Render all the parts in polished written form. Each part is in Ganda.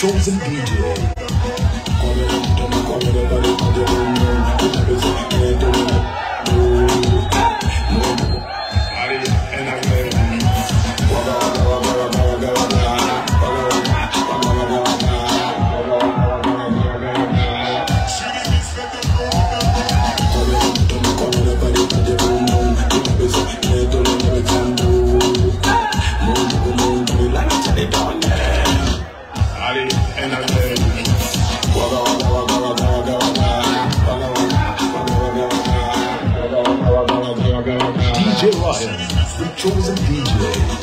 chosen DJ. DJ Ryan, the chosen DJ.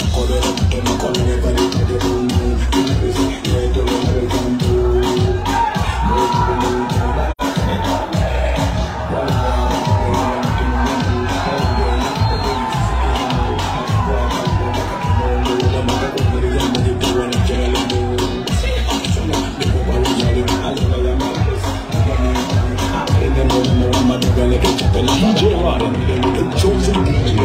DJ Ryan, the chosen DJ.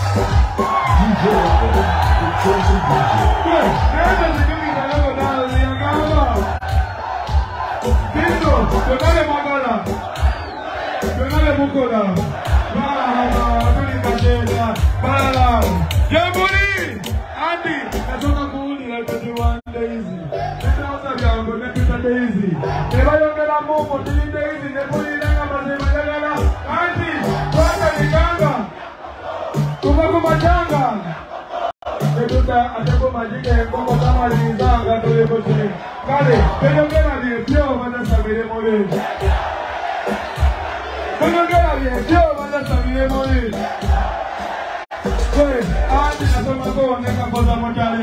DJ, Donale Magala. Donale Mukola. Bala. Jambuli. Andy. Natoka kuuli la 21 days. Nitaanza vyango na 2 days. Nebayongela Mungu 3 days. Nebuli nanga mazema jagala. Andy. Kwanza nikanga. Kumajanga. Netuta atako majike kongo kama lizanga tole kote. Kale, kujongela vyo bana sabire mole. Kujongela vyo bana sabire mole. Kwe, ati nasoma kwa neka koza motali.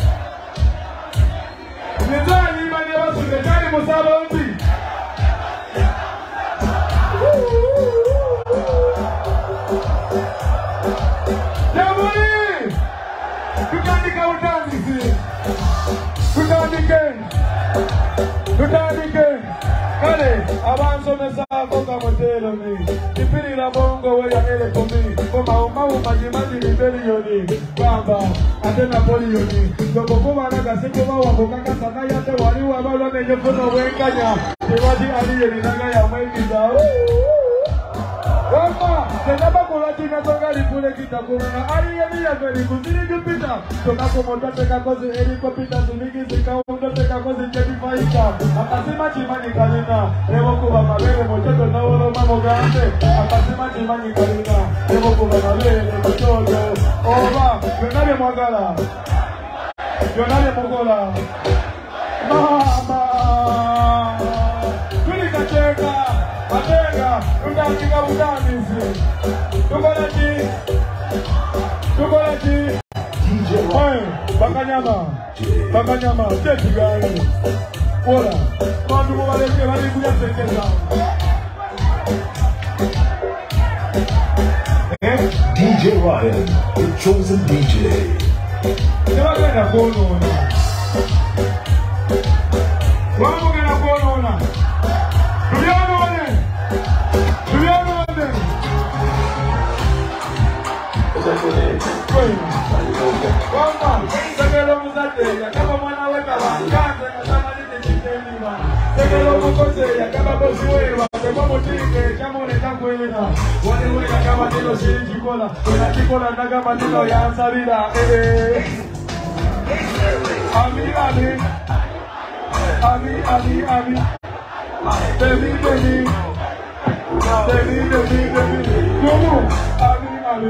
Nizani mani wasu betani musaba uti. Jamuri! Tutandika utandisi. Tutandike. Kale, avanzo mesako kamotelo ni. Kipiri la bongo weya ele komi. Koma majimaji ni beliyoni. Bamba, atena poliyoni. Doko kuma naga siku wakukaka sana yate waliwa balo menyefuno wenganya. Kiwaji aliye ni naga ya maikiza. Wamba, senaba kulati na tonga lipule kita kuna aliye ni ya veli kuzini jupita. Toka kumonda teka kozi eliko pita suniki zika undo teka kozi jebi faika. Akasima chimani kalina, ewo kuba mabele mochoto na ulo mamo gante. Akasima chimani kalina, ewo kuba mabele mochoto. Oba, Donale Magala. Donale Mukola. Mama. Tulika cheka. Atenga, undakiga udanizi. Tukolati. DJ Bakanyama, teti gani. Ola, kwa waleke wali kuya sekeza. DJ Ryan, the chosen DJ. Tewagenda kuonona. Wamugenda kuonona. Wamba, segelo muzateya, kama mwana weka wanganza na kama nite chitemiwa. Segelo mukoseya, kama bosi wewa, kama mutike, kama uneta kwena. Wani weka kama nilo shiri chikola, wena chikola na kama nilo ya ansarida. Ami. Baby. Kumu, ami.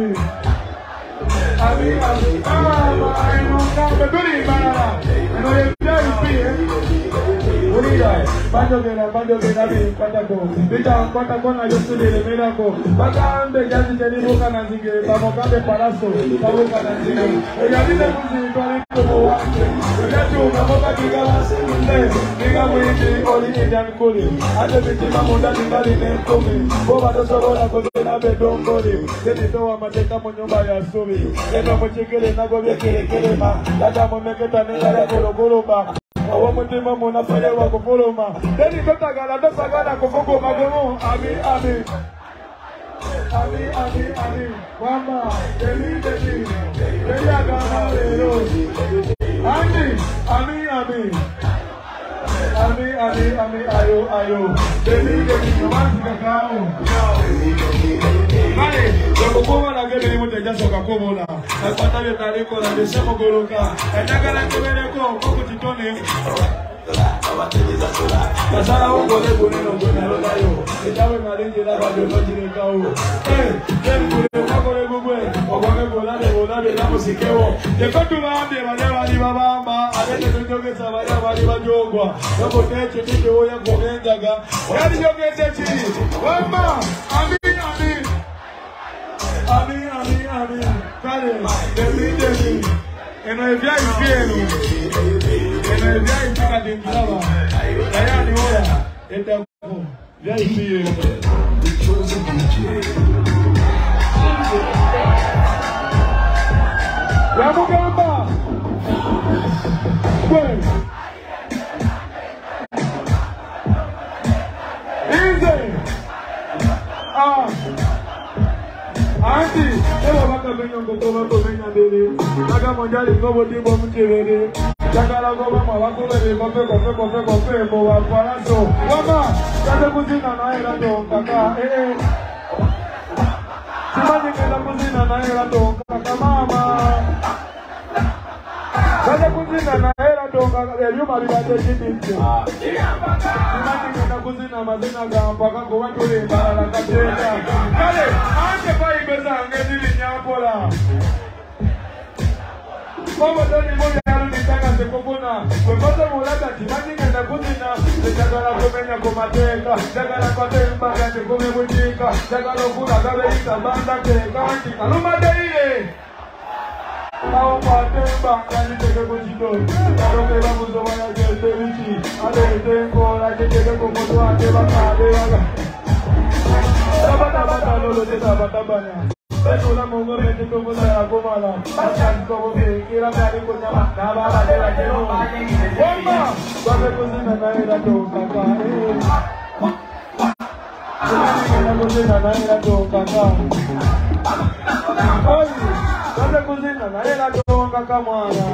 Banjo gena bi kwatako. Bita kwatako na yosu de melako. Bakambe jazi jeni boka na zige. Bamokambe palaso. Bamoka na zige. Eyadile muzi kwani komo wake. Eyatu bamoka kigawa sinde. Niga mwiti oli indian kuli. Ate biti mamuda tingali nenkomi. Boba dosorola kozena bedongoli. Zeni towa mateka monyomba ya sobi. Eno mochekele nagobe kele ma. Lata momeketa nengara kolokoloba. Awa mutima muna fere wa kupuluma. Deni totagala kufuku magumu. Ami. Wamba, deni. Deni agana lero. Ami, ayo. Deni, kumanzi kakao. Mane, wakukuma na gede ni mute jaso kakumola. Napata vya taliko na desemo guluka. Enagala kumeleko, kuku titone. Kasara ungo lebu neno jona lodayo. Ejawe malinji na bado majine kao. Kule wako lebu mwe. Wakome bolade na musikewo. Jekotu maambi wale babamba. Alete tujoge sabaya wale wajogwa. Wako teche tike oya kumenjaga. Yadi joge teche. Wamba, ami. Kale, demi. Eno evya ifienu. Eno evya ifika dingilaba. Kaya ni oya. Ete mko. Vya ifienu. The chosen DJ. Ramugamba. Kwe. Easy. Auntie, ewa baka benyo ngoko bako benya bele. Naga monjali ngobo dimbo mchevele. Jagala goba mawakule kope bowa palaso. Wama, kade kuzina na era do kaka Simani keda kuzina na era do kaka mama. Kade kuzina na era do kaka yuma bidate chipinche. Simani keda kuzina mazina gampaka kwa tule barala kateka. Kale, anje pai beza ngedili nyapola. Como Tony Moya nitaka sekopona wemoto mulata timani ngenda kuzina ndagala komenya komateka ndagala kwatemba ngende komebujika ndagala kula gabe itabanda teka wanti kaluma deile Ao kwatemba ngani teke kujito karoke bamuzo waya gete wichi ale tengo la teke komoto ate bakade yaga Tabata lolo teta batabanya Betul mongo meti komo saya komala asan komo kira kali punya makna bala dela jero Oma babe kuzina na ira to kaka Kuzina kuzina na ira to kaka Oi babe kuzina na ira to kaka mwana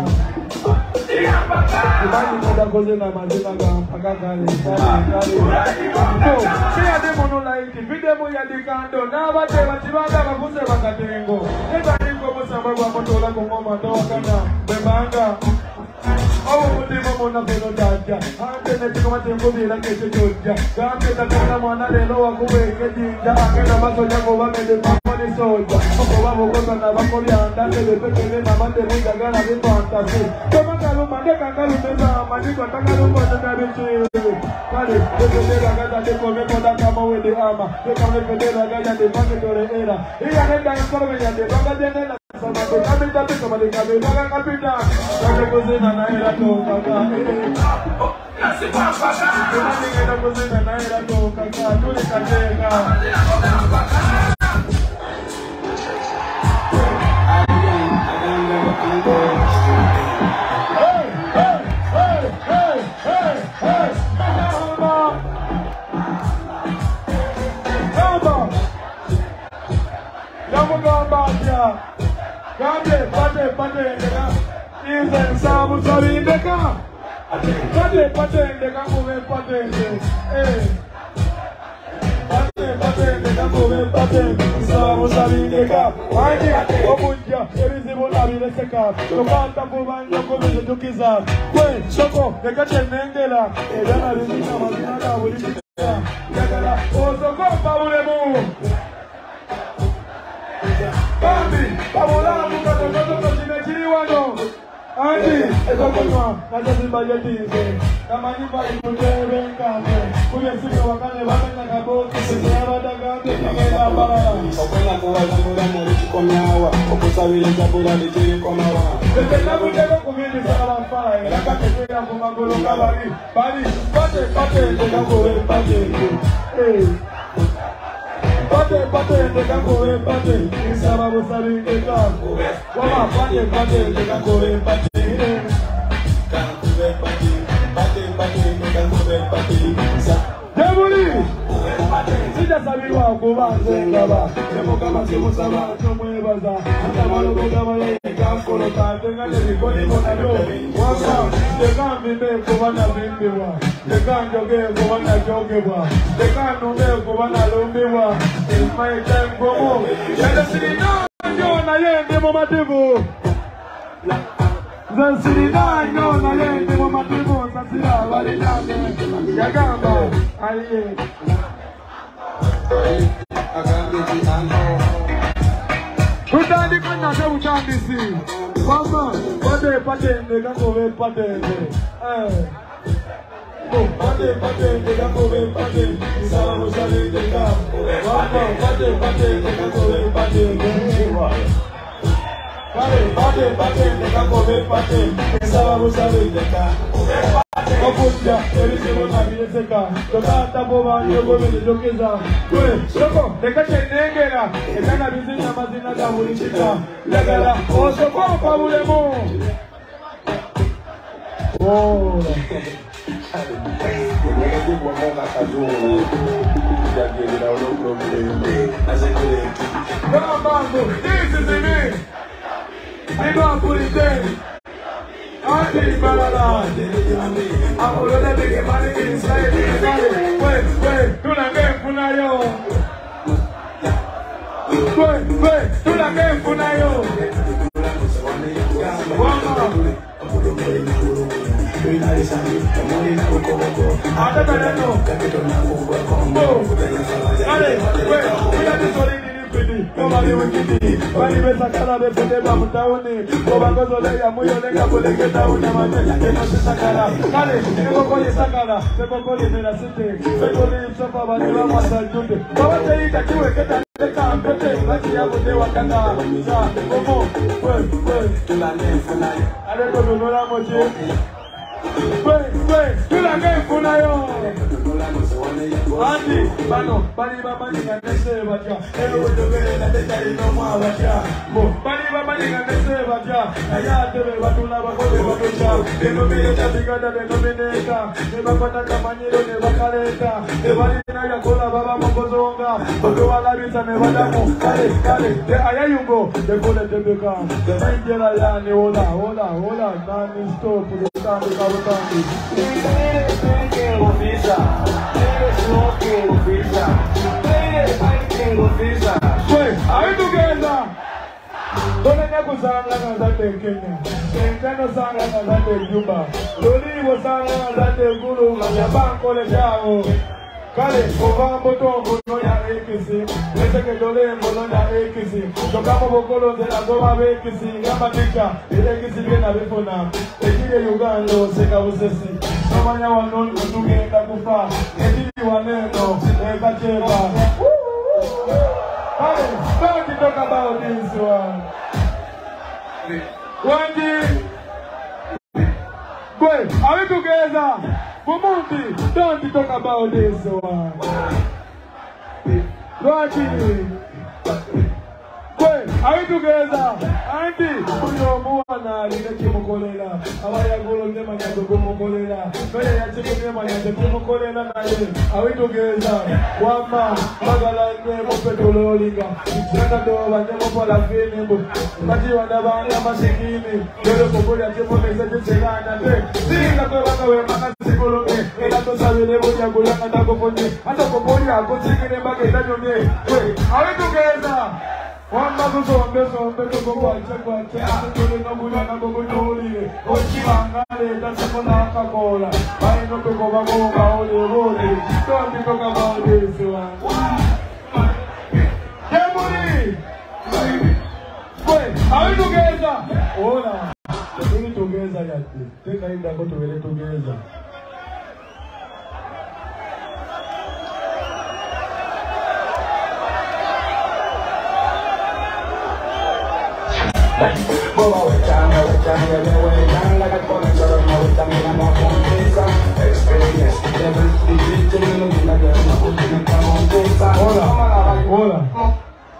Imani kada kuzina mazina kaka kale So kia demo no like video ya dikando na bate batibanda bakuze bakatengo Eka niko musamba kwa motola kongoma toa kana bebanga Awo mudimo mona pelo jaja Ante netiko matembo bila kese joja Gambe tatana mwana lelo wakuweke jinja Akena maso jango wamede mamoni soja Oko wamo kota na bako lianda Tebe pekele na mate muja gana vi fantasi Kema kaluma deka kalumeza Maniko takaluma teka bichi Kale, dekele gaza deko meko daka mawe de ama Deka meko de gaza de pange tore era Iya nenda nkorbe ya de banga jenela Samade kapita pito mali kabe banga kapita Kake kuzina na era to kaka Nasi papa Kuzina ngeda kuzina na era to kaka Tuli kateka Pate, Izen sabu sabi indeka. Pate indeka kuwe pate. Pate indeka kuwe pate. Sabu sabi indeka. Aje opunja erizibu labi leseka. Tokanta kubanja kuwe tukiza. Kwe soko dekache nengela. Edana rizina mazina da bulika. Yakala osoko pabulemu. Bambi, babola muka toto chinechiri wano. Andi, ezokonwa, kajazi bajetize. Kamani bali kutebe nkame. Kuye sika wakane wakana kaboki. Sisera dagande kikela barara. Okwena kuwa zangura morichi komiawa. Okusawile zabura lichiri komawa. Kekela kutebe kumini sara mfara. Laka kekela kumangolo kabari. Bali, pate, dekakore pate. Pate, dekakore pate. Isaba busari dekako. Wama pate, dekakore pate. Jebuli! Sija sabiwa kubanze ngaba. Jemo kama simu sama tumwebaza. Hata malo kama yeye kakolo katenga lekoni monado. Waka dekambi be kubana bimbiwa. Dekanjoge kubana jogewa. Dekanumbe kubana lumbiwa. It's my time gomo. Yada sirina na yende momativu. Zansirina na yende momativu. Zasira walidame. Yagamba aliye. Kutandika na sebu chambisi. Mama, pate, ndekakove pate. Pate, ndekakove pate. Isala musali ndeka. Mama, pate, ndekakove pate. Pate, ndekakove pate. Isala musali ndeka. Opunja, erizibu nabileseka. Tokata boba, yogo milizokeza. Kwe, soko, dekache nengera. Ekana bizina mazina da mulishika. Legala, osoko pabulemo. Oh. This is it. Big up for the day. Andy Balala. I'm gonna make money inside the wait, do not get Funayo. Wait, do not get Funayo. Nobody will give me. Bali besa kala be pute ba mutauni. Boba gozo le ya muyo lenga pole ke tauni manje ke no se sakala. Kale, nego kole sakala. Nego kole me la sete. Nego le sopa ba ni vamos a junte. Baba te ita kiwe ke ta ka ampote. Bati ya bote wakanda. Sa, como, tu la ne funayo. Ale ko no la moche. Tu la ne funayo. Andy, Bano, Bali Baba Ninga Nese Baja, Hello to Vele, Neta no more Baja, Bali Baba Ninga Nese Baja, Ayate, Batuna Bakola Bakocha, they no be a Tabigada, they no be Neta, never got a Manilo, never Caleta, the Valina Cola Baba Mokozonga, Bodoa Larita, never Damo, Kale, the Ayayungo, the Gola Debeka, the Nigeria Yan, Ola, Nani Stop, the Stamp are you together? Don't let me sing that in Kenya. Senteno sang that in Juba. Loli was sang that in Guru, Yaban College. Kale, Obama Tongo, Noya Akisi, Letake Dole, Bologna Akisi, Tokamo Bokolo, the Agoma Akisi, Yamatika, Ekisi Gena Befona, Ekide Ugando, Seka Usesi, Samanya Wanon, Tuge, Takufa, Ekidi Waneno, Ekacheva. Kale, don't talk about this one day. Wait, are we together? Bumunti, don't talk about this one. Rocky. Wait, are we together? Andy, Uno Muana, Lina Mokolela, Awaya Golo Nemanja Mokolela, Noya Nemanja Mokolela, are we together? Wama, Magala, Nemo Petololiga, Zanado, Nemopola Film, Matia Navana Masikini, Yellow Popola, Jepola, Selana, see the Pavaka, Manasicolo, and I don't have a level of Gulana Dagoponi, and the Popola, go singing about it. Wait, are we together? One man so beso go watch to no buya na go noli o chimangale da sepona ka bola bai no to go ba ole don't be talk about this one Demoni wait are you together hola we together yet take I go to we together Boba wecha, like a corner, so I'm not going experience. Hola.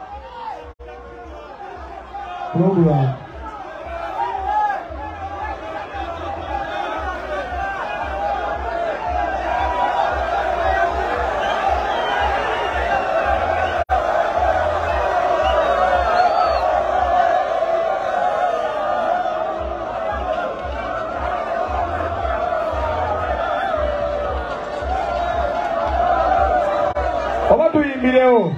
Hola. Video.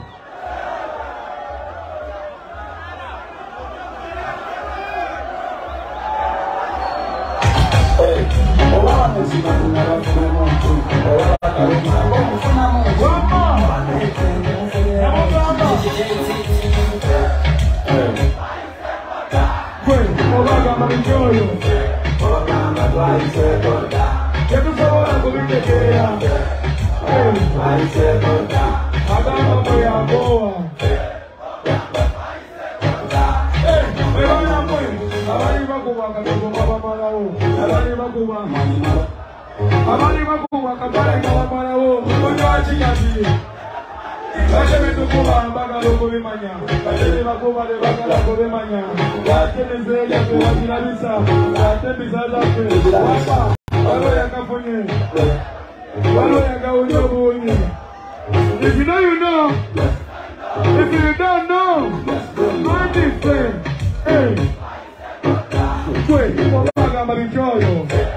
If you know, you know. If you don't know, mind this thing. Hey. Wait. magamba bichoyo.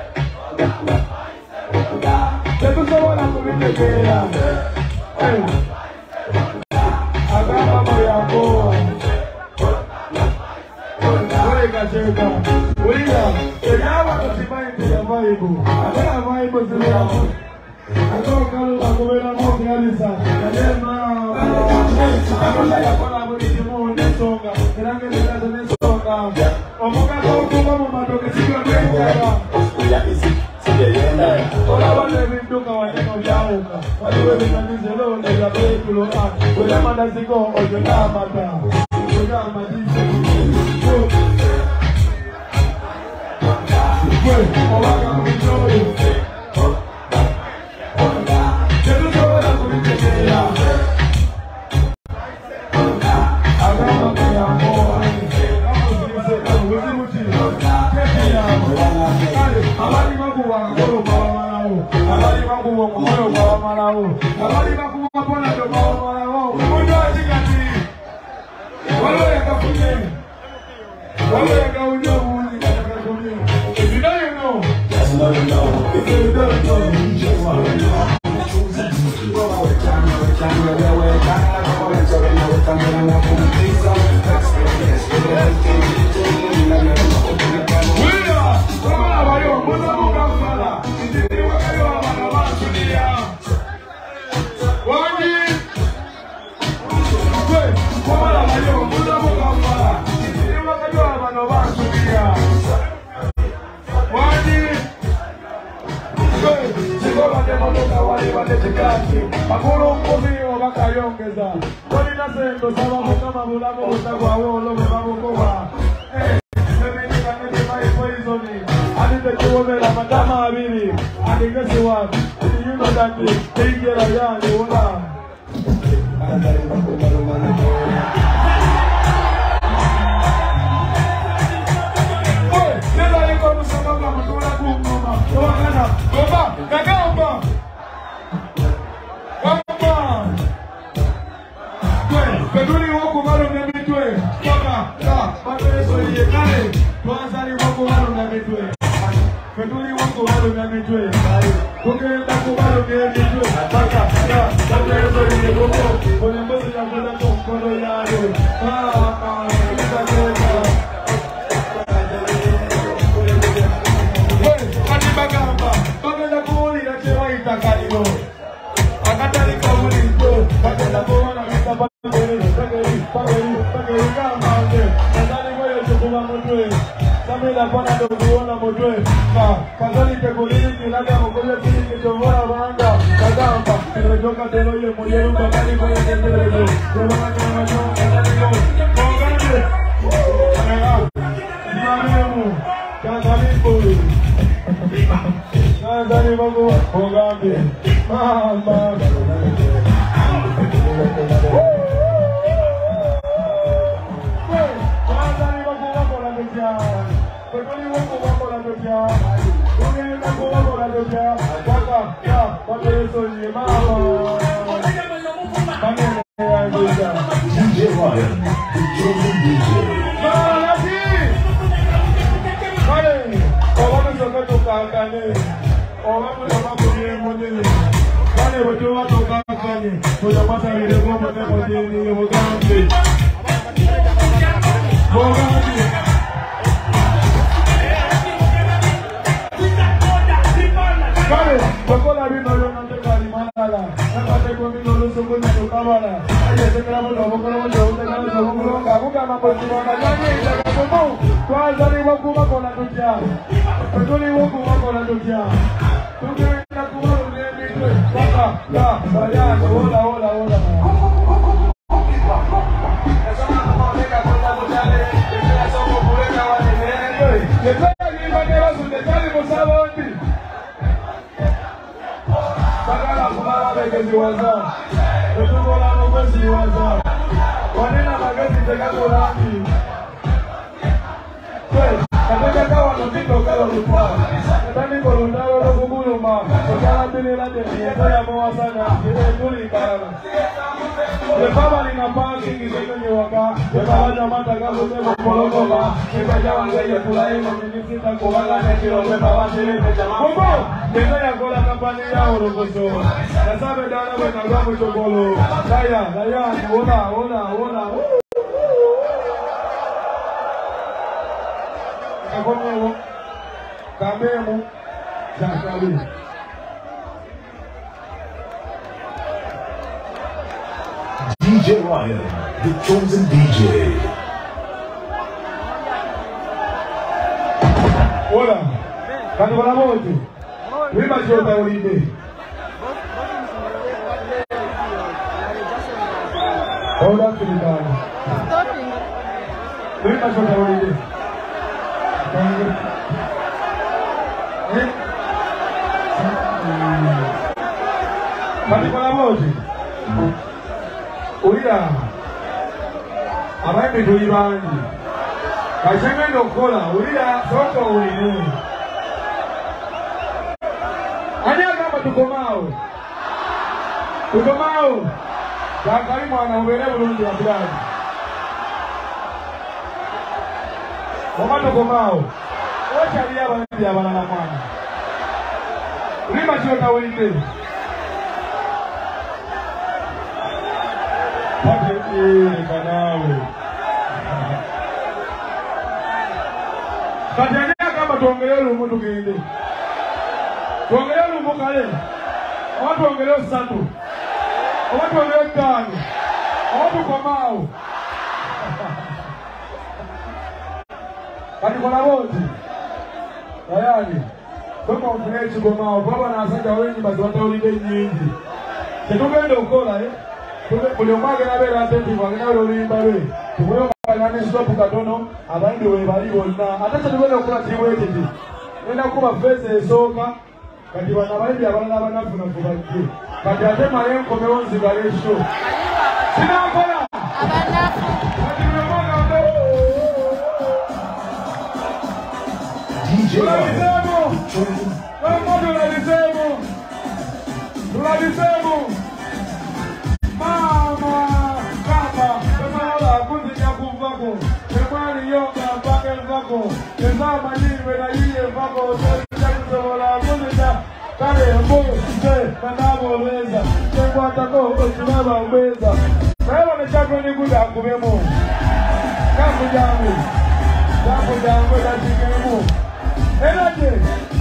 Tetusobola kubitegeera. Agamba mayako. Cheka. Wila, eyawa kutimaindi ya vaibu. Akana vaibu zilamu. Atoka lula kubela moki alisa. Kadema. Akona ya kola mwiti muhu nesonga. Kirangi nikazo nesonga. Omoka kaukuba mumatoke siyo nenjara. Ola wale vinduka waneno jauka. Waliwe vinanize lone ya peikulo a. Wile mandaziko ojo namata. Ojo amadise. Le baba ni na pasi ngisenye waka. Le baba jamata gazo tebo polokoba. Le baba ngeye kulaima mnikita kubanga nekiro le baba tele jama. Kumbo, kendo ya gola kampani ya orokoso. Nasabe dana wena gamu chokolo. Daya, ona. Kakomo, kamemu, jakawi. DJ Ryan, the chosen DJ. Hola, kani wala moto. Wima chota ulinde. Hola kilitani. Wima chota ulinde. Kani wala moto. Uya, abaye tulibangi. Kashemendo kola, uya soko uinu. Anya kama tukomao. Kakari mwana ubele bulungi wa bilani. Wama tukomao. Ocha liya bandi ya bana na mwana. Rima chota uinde. Kanawe. Katanya kama tuongelee lumu tukinde. Tuongelee lumu kale. Watu tuongelee satu. Watu tuongelee tano. Watu komao. Kati kona wote. Tayari. Kama ufuneci komao. Baba na asanja wengi basi wataulide nyingi. Ketugende ukola Kuliomage na bela atenti wangina ulimbawe. Tuwewa kanyane stopu katono. Abandi webali wona. Atata tuwele ukula tiwe titi. Nena kuwa feze soka. Kati wanabandi abana funa kubaki. Kati atema yenko meonzi galesho. Sina mkola. Abana. Kati kuliomage wabele. DJ Ryan. Tuladisemu. Mama, kama, kama kundi nyakuvako, kemani yonga bagel vako, kezama niwe na iye vako, sekuzola kundi ya kale mbo, kanabo leza, kengwa tako, osimaba ubeza. Kaya ni chako ni kuda kubemo. Kamu jangu la chikemu. Energy,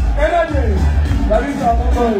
Larissa Momoy.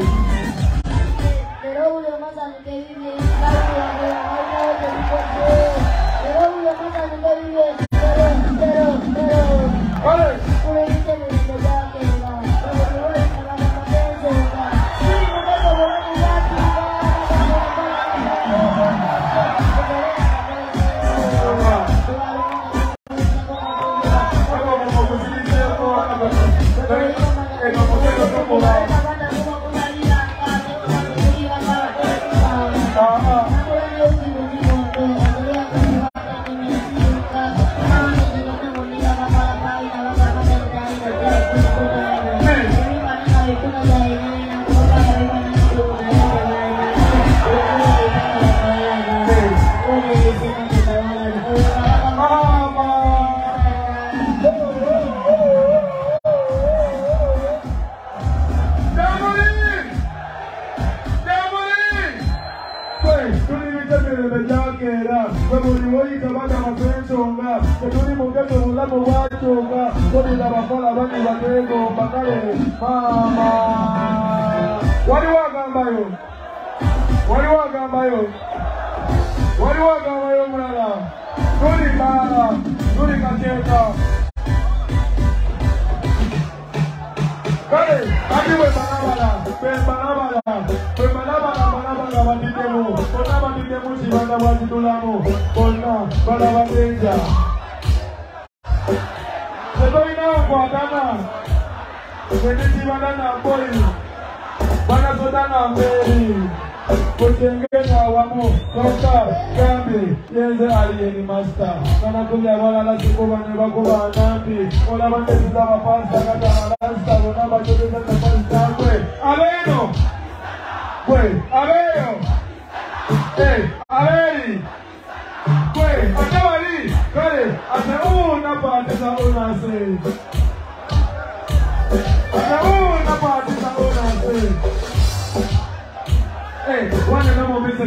Avero! Averi!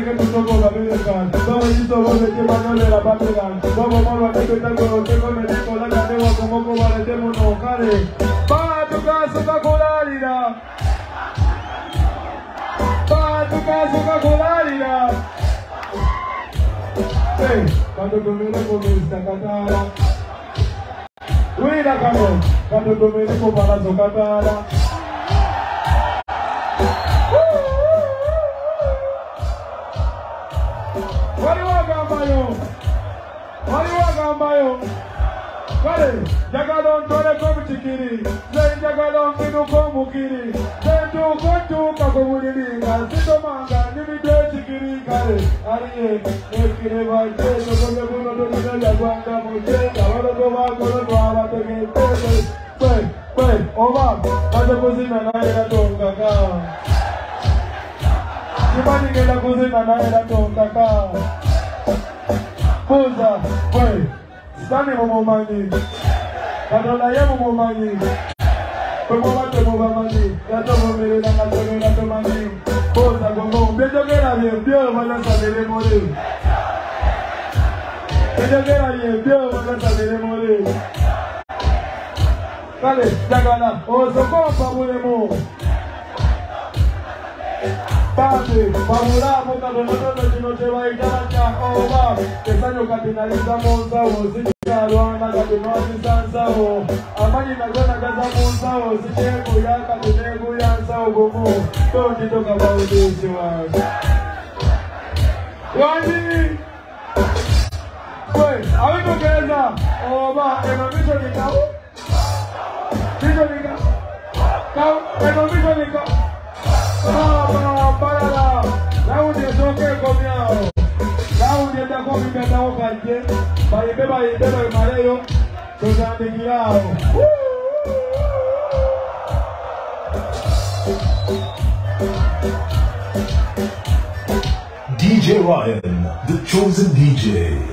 que tu toco la American. Vamos y todo de que van a la Babylon. Vamos a ver que tengo que comer con la cadena como cobarde de monocare. Para tu casa cacularida. Para tu casa cacularida. Hey, cuando tu mira con esta catara. Mira cabrón, cuando tu mira con para su catara. Waliwagambayo kale jagala ntoleko mutikiri zenjagala nkinu komukiri zentuukuntuuka ku buliri nga sitomanga nibidde ekikiri kale aliye ekire bajezo goge buno tolinaja gwanga mujenga balogo bagolodwa abategete kwe oba maze kuzina naye natongaka kimanigenda kuzina naye natongaka Posa, foi, stani mumomani, kadola ye mumomani, pemomate mumomani, yato mumere na katore na tomani, posa gomo, bejogera ye, bio wala sabere more, bejogera ye, bio wala sabere more, kale, jagala, oso kompa mulemo, Pate, Pamura, Mokadono, Jinoteva, Itacha, Oba, the Sano Catinaliza Monza, Sita, Luana, Catinosi Sansao, Amani Nagana Gaza Monza, Sitego, Yaka, Tego, Yansa, Gomo, don't you talk about this, you are. Wani! Wait, are we together? Oba, and a Misonica? Misonica? Now, and a Misonica? Parala, now there's okay come now. Now there's a coffee that I can get. But if ever you better Malayo, so that the Gilao. DJ Ryan, the chosen DJ.